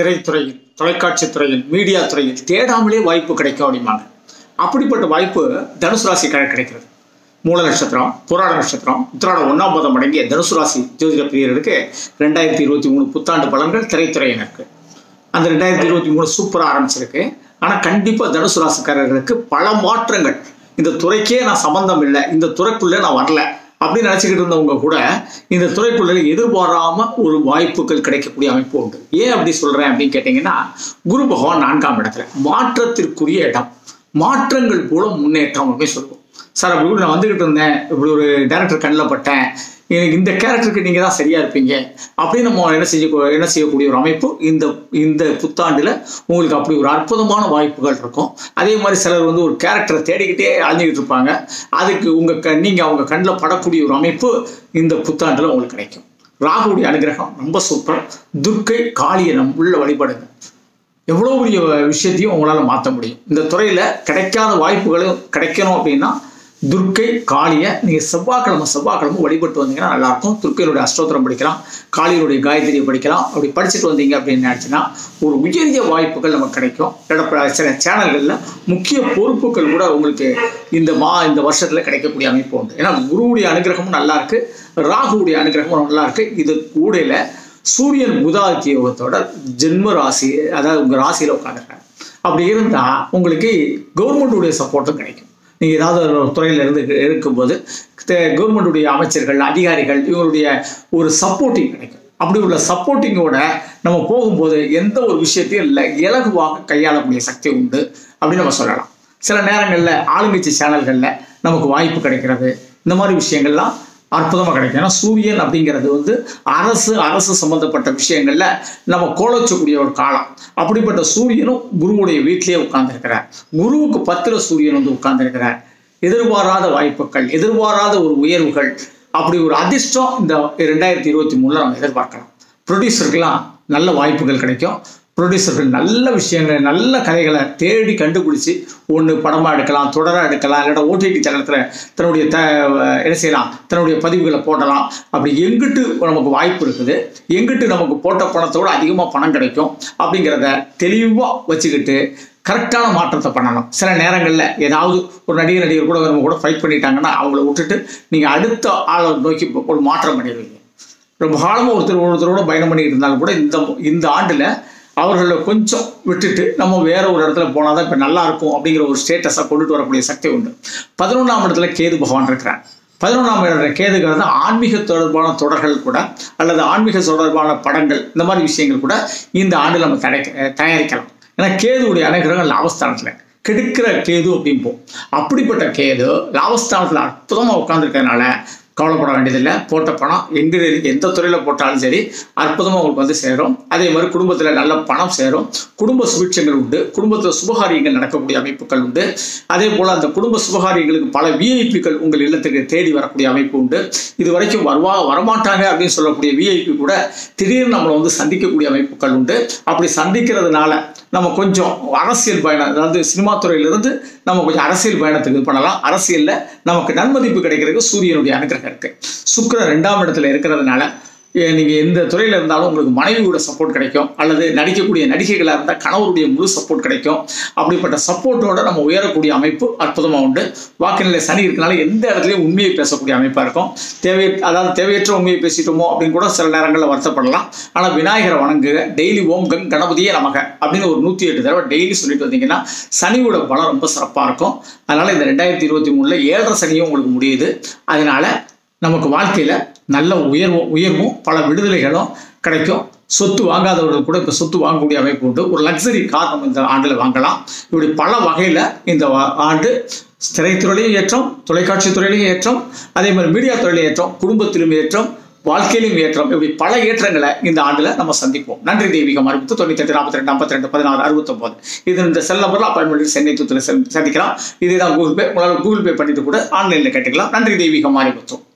திரைத்துறையில், தொலைக்காட்சி துறையில், மீடியா துறையில் தேடாமலே வாய்ப்பு கிடைக்கும் அப்படிம்பாங்க. அப்படிப்பட்ட வாய்ப்பு தனுசு ராசி கிடைக்கிறது. மூல நட்சத்திரம், புராட நட்சத்திரம், உத்திராட 1ஆம் பாதம் அடங்கிய தனுசு ராசி ஜோதிட பிரியர்களுக்கு 2023 புத்தாண்டு பலன்கள் திரைத்துறையினருக்கு. அந்த 2023 சூப்பராக ஆரம்பிச்சிருக்கு. ஆனால் கண்டிப்பாக தனுசு ராசிக்காரர்களுக்கு பல மாற்றங்கள். இந்த துறைக்கே நான் சம்பந்தம் இல்லை, இந்த துறைக்குள்ளே நான் வரல அப்படின்னு நினச்சிக்கிட்டு இருந்தவங்க கூட இந்த துறைக்குள்ள எதிர்பாராம ஒரு வாய்ப்புகள் கிடைக்கக்கூடிய அமைப்பு உண்டு. ஏன் அப்படி சொல்றேன் அப்படின்னு கேட்டீங்கன்னா, குரு பகவான் 4ஆம் இடத்துல, மாற்றத்திற்குரிய இடம், மாற்றங்கள் போல முன்னேற்றம் அப்படின்னு சொல்லுவோம். சார் அப்படி கூட நான் வந்துகிட்டு இருந்தேன், இப்படி ஒரு டைரக்டர் கண்ணில் பட்டேன், எனக்கு இந்த கேரக்டருக்கு நீங்க தான் சரியா இருப்பீங்க அப்படின்னு நம்ம என்ன செய்யக்கூடிய ஒரு அமைப்பு இந்த புத்தாண்டுல உங்களுக்கு அப்படி ஒரு அற்புதமான வாய்ப்புகள் இருக்கும். அதே மாதிரி சிலர் வந்து ஒரு கேரக்டரை தேடிக்கிட்டே அழிஞ்சிக்கிட்டு இருப்பாங்க. அதுக்கு நீங்க அவங்க கண்ணில் படக்கூடிய ஒரு அமைப்பு இந்த புத்தாண்டுல உங்களுக்கு கிடைக்கும். ராகுடைய அனுகிரகம் ரொம்ப சூப்பர். துர்க்கை, காளியை உள்ள வழிபடுங்க. எவ்வளோ பெரிய விஷயத்தையும் உங்களால் மாற்ற முடியும். இந்த துறையில் கிடைக்காத வாய்ப்புகளும் கிடைக்கணும் அப்படின்னா துர்க்கை, காளியை நீங்கள் செவ்வாய்க்கிழமை வழிபட்டு வந்தீங்கன்னா நல்லாயிருக்கும். துர்க்கையினுடைய அஷ்டோத்திரம் படிக்கலாம், காளியினுடைய காயத்ரியை படிக்கலாம். அப்படி படிச்சுட்டு வந்தீங்க அப்படின்னு நினச்சின்னா ஒரு உயரிய வாய்ப்புகள் நமக்கு கிடைக்கும். சில சேனல்களில் முக்கிய பொறுப்புகள் கூட உங்களுக்கு இந்த வருஷத்தில் கிடைக்கக்கூடிய அமைப்பு உண்டு. ஏன்னா குருவுடைய அனுகிரகமும் நல்லா இருக்கு, ராகுவுடைய அனுகிரகமும் நல்லா இருக்கு. இது கூடையில் சூரியன் புதாதித்ய யோகத்தோட ஜென்ம ராசி, அதாவது உங்கள் ராசியில் உட்காந்துருக்காங்க. அப்படி இருந்தால் உங்களுக்கு கவர்மெண்ட்டுடைய சப்போர்ட்டும் கிடைக்கும். நீங்கள் ஏதாவது ஒரு துறையில் இருக்கும்போது கவர்மெண்ட்டுடைய அமைச்சர்கள், அதிகாரிகள், இவங்களுடைய ஒரு சப்போர்ட்டிங் கிடைக்கும். அப்படி உள்ள சப்போர்ட்டிங்கோட நம்ம போகும்போது எந்த ஒரு விஷயத்தையும் இலகுவாக கையாளக்கூடிய சக்தி உண்டு அப்படின்னு நம்ம சொல்லலாம். சில நேரங்களில் ஆளுங்கட்சி சேனல்களில் நமக்கு வாய்ப்பு கிடைக்கிறது, இந்த மாதிரி விஷயங்கள்லாம் அற்புதமாக கிடைக்கும். ஏன்னா சூரியன் அப்படிங்கிறது வந்து அரசு சம்பந்தப்பட்ட விஷயங்கள்ல நம்ம கோலச்சக்கூடிய ஒரு காலம். அப்படிப்பட்ட சூரியனும் குருவுடைய வீட்டிலேயே உட்கார்ந்துருக்கிறார். குருவுக்கு 10ல் சூரியன் வந்து உட்கார்ந்துருக்கிறார். எதிர்பாராத வாய்ப்புகள், எதிர்பாராத ஒரு உயர்வுகள், அப்படி ஒரு அதிர்ஷ்டம் இந்த 2023 நம்ம எதிர்பார்க்கலாம். ப்ரொடியூசருக்கெல்லாம் நல்ல வாய்ப்புகள் கிடைக்கும். ப்ரொடியூசர்கள் நல்ல விஷயங்களை, நல்ல கதைகளை தேடி கண்டுபிடிச்சி ஒன்று படமாக எடுக்கலாம், தொடராக எடுக்கலாம், இல்லைன்னா ஓடிடி தளத்தில் தன்னுடைய என்ன செய்யலாம், தன்னுடைய பதிவுகளை போடலாம். அப்படி எங்கிட்டு நமக்கு வாய்ப்பு இருக்குது, எங்கிட்டு நமக்கு போட்ட பணத்தோடு அதிகமாக பணம் கிடைக்கும் அப்படிங்கிறத தெளிவாக வச்சுக்கிட்டு கரெக்டான மாற்றத்தை பண்ணணும். சில நேரங்களில் ஏதாவது ஒரு நடிகர் கூட நம்ம கூட ஃபைட் பண்ணிட்டாங்கன்னா அவங்கள விட்டுட்டு நீங்கள் அடுத்த ஆளை நோக்கி ஒரு மாற்றம் பண்ணிடுவீங்க. ரொம்ப காலமாக ஒருத்தரோட பயணம் பண்ணிக்கிட்டு இருந்தாலும் கூட இந்த ஆண்டில் அவர்களை கொஞ்சம் விட்டுட்டு நம்ம வேற ஒரு இடத்துல போனால் தான் இப்போ நல்லா இருக்கும் அப்படிங்கிற ஒரு ஸ்டேட்டஸை கொண்டுட்டு வரக்கூடிய சக்தி உண்டு. 11ஆம் இடத்துல கேது பகவான் இருக்கிறார். 11ஆம் இடத்துல கேதுங்கிறது ஆன்மீக தொடர்பான தொடர்கள் கூட, அல்லது ஆன்மீக தொடர்பான படங்கள், இந்த மாதிரி விஷயங்கள் கூட இந்த ஆண்டில் நம்ம தயாரிக்கலாம். ஏன்னா கேதுவுடைய அனுகிரகம் லாபஸ்தானத்தில், கெடுக்கிற கேது அப்படிம்போம். அப்படிப்பட்ட கேது லாபஸ்தானத்தில் அற்புதமாக உட்கார்ந்துருக்கிறதுனால கவலைப்பட வேண்டியதில்லை. போட்ட பணம் எந்த துறையில் போட்டாலும் சரி அற்புதமாக உங்களுக்கு வந்து சேரும். அதே மாதிரி குடும்பத்தில் நல்ல பணம் சேரும். குடும்ப சுபிட்சங்கள் உண்டு. குடும்பத்தில் சுபகாரியங்கள் நடக்கக்கூடிய அமைப்புகள் உண்டு. அதே போல் அந்த குடும்ப சுபகாரியங்களுக்கு பல விஐபிகள் உங்கள் இல்லத்துக்கு தேடி வரக்கூடிய அமைப்பு உண்டு. இது வரைக்கும் வரமாட்டாங்க அப்படின்னு சொல்லக்கூடிய விஐபி கூட திடீர்னு நம்மளை வந்து சந்திக்கக்கூடிய அமைப்புகள் உண்டு. அப்படி சந்திக்கிறதுனால நம்ம கொஞ்சம் அரசியல் பயணம், அதாவது சினிமா துறையிலிருந்து நம்ம கொஞ்சம் அரசியல் பயணத்துக்கு இது பண்ணலாம். அரசியலில் நமக்கு நன்மதிப்பு கிடைக்கிறதுக்கு சூரியனுடைய அனுகிரகம் இருக்கு. சுக்கிரன் 2ஆம் இடத்துல இருக்கிறதுனால நீங்கள் எந்த துறையில் இருந்தாலும் உங்களுக்கு மனைவியோட சப்போர்ட் கிடைக்கும், அல்லது நடிக்கக்கூடிய நடிகைகளாக இருந்தால் கணவருடைய முழு சப்போர்ட் கிடைக்கும். அப்படிப்பட்ட சப்போர்ட்டோட நம்ம உயரக்கூடிய அமைப்பு அற்புதமாக உண்டு. வாக்குநிலை சனி இருக்கனால எந்த இடத்துலையும் உண்மையை பேசக்கூடிய அமைப்பாக இருக்கும். தேவையற்ற உண்மையை பேசிட்டோமோ அப்படின்னு கூட சில நேரங்களில் வருத்தப்படலாம். ஆனால் விநாயகரை வணங்குக, டெய்லி ஓம் கங் கணபதியே நமக அப்படின்னு ஒரு 108 தடவை டெய்லி சொல்லிட்டு வந்தீங்கன்னா சனியோட பலம் ரொம்ப சிறப்பாக இருக்கும். அதனால் இந்த 2023 7.5 சனியும் உங்களுக்கு முடியுது. அதனால நமக்கு வாழ்க்கையில் நல்ல உயர்வும் பல விடுதலைகளும் கிடைக்கும். சொத்து வாங்காதவர்கள் கூட இப்போ சொத்து வாங்கக்கூடிய அமைப்பு உண்டு. ஒரு லக்ஸரி கார் நம்ம இந்த ஆண்டில் வாங்கலாம். இப்படி பல வகையில் இந்த ஆண்டு திரைத்துறையிலையும் ஏற்றம், தொலைக்காட்சி துறையிலையும் ஏற்றம், அதே மாதிரி மீடியா துறையிலையும் ஏற்றம், குடும்பத்திலும் ஏற்றம், வாழ்க்கையிலும் ஏற்றம், இப்படி பல ஏற்றங்களை இந்த ஆண்டில் நம்ம சந்திப்போம். நன்றி. தெய்வீகம் அறிவித்து 98 42 52 16 69 இது இந்த செல் நம்பரில் அப்பாயின்மெண்ட் சென்னை தூத்தில் சந்திக்கலாம். இதுதான் கூகுள் பே. உங்களால் கூகுள் பே பண்ணிட்டு கூட ஆன்லைனில் கேட்டுக்கலாம். நன்றி. தெய்வீகம் அறிவித்தோம்.